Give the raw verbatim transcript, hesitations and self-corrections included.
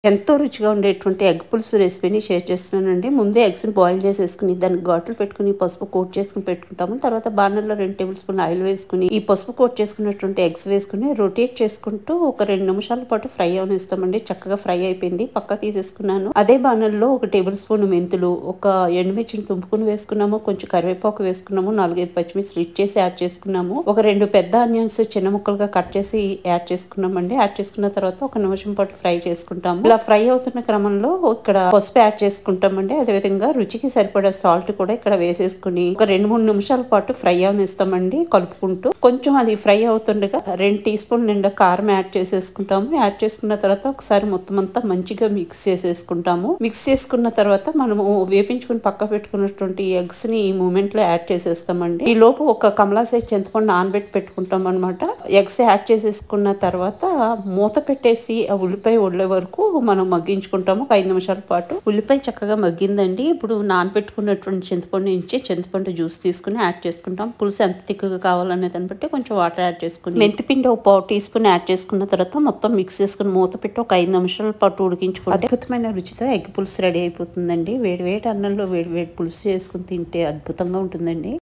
ఎంతో రుచిగా ఉండేటువంటి ఎగ్ పులుసు రెసిపీని షేర్ చేస్తున్నానండి. ముందే ఎగ్స్‌ని బాయిల్ చేసేసుకొని, దానికి ఘాట్లు పెట్టుకొని, పసుపు కోట్ చేసుకొని పెట్టుకుంటాము. తర్వాత బాణల్లో రెండు టేబుల్ స్పూన్ల ఆయిల్ వేసుకొని, ఈ పసుపు కోట్ చేసుకున్నటువంటి ఎగ్స్ వేసుకొని రొటేట్ చేసుకుంటూ ఒక రెండు నిమిషాల పాటు ఫ్రై అవనిస్తామండి. చక్కగా ఫ్రై అయిపోయింది. పక్కకు తీసేసుకున్నాను. అదే బాణల్లో ఒక టేబుల్ స్పూన్ మెంతులు, ఒక ఎండుమిర్చిని తుంపుకొని వేసుకున్నాము, కొంచెం కరివేపాకు వేసుకున్నాము, నాలుగైదు పచ్చిమిర్చి స్లిట్ చేసి యాడ్ చేసుకున్నాము. ఒక రెండు పెద్ద ఆనియన్స్ చిన్న ముక్కలుగా కట్ చేసి యాడ్ చేసుకున్నామండి. యాడ్ చేసుకున్న తర్వాత ఒక నిమిషం పాటు ఫ్రై చేసుకుంటాము. ఇలా ఫ్రై అవుతున్న క్రమంలో ఇక్కడ పసుపు యాడ్ చేసుకుంటామండి. అదేవిధంగా రుచికి సరిపడా సాల్ట్ కూడా ఇక్కడ వేసేసుకుని ఒక రెండు మూడు నిమిషాల పాటు ఫ్రై అవనిస్తామండి కలుపుకుంటూ. కొంచెం అది ఫ్రై అవుతుండగా రెండు టీ స్పూన్ నిండా కారం యాడ్ చేసేసుకుంటాము. యాడ్ చేసుకున్న తర్వాత ఒకసారి మొత్తం అంతా మంచిగా మిక్స్ చేసేసుకుంటాము. మిక్స్ చేసుకున్న తర్వాత మనము వేపించుకుని పక్క పెట్టుకున్నటువంటి ఎగ్స్ ని ఈ మూమెంట్ లో యాడ్ చేసేస్తామండి. ఈ లోపు ఒక కమలా సైజ్ చింతపండు నానబెట్టి పెట్టుకుంటాం అనమాట. ఎగ్స్ యాడ్ చేసేసుకున్న తర్వాత మూత పెట్టేసి ఆ ఉల్లిపాయ ఉడిలే వరకు మనం మగ్గించుకుంటాము ఒక ఐదు నిమిషాల పాటు. ఉల్లిపాయ చక్కగా మగ్గిందండి. ఇప్పుడు నానబెట్టుకున్నటువంటి చింతపండు నుంచి చింతపండు జ్యూస్ తీసుకుని యాడ్ చేసుకుంటాం. పులుసు ఎంత తిక్కుగా కావాలనే దాన్ని బట్టి కొంచెం వాటర్ యాడ్ చేసుకుని మెంతిపిండి ఒక పావు టీ స్పూన్ యాడ్ చేసుకున్న తర్వాత మొత్తం మిక్స్ చేసుకుని మూత పెట్టి ఒక ఐదు నిమిషాల పాటు ఉడికించుకుంటే అద్భుతమైన రుచితో ఎగ్ పులుసు రెడీ అయిపోతుందండి. వేడి వేడి అన్నంలో వేడి వేడి పులుసు చేసుకుని తింటే అద్భుతంగా ఉంటుందండి.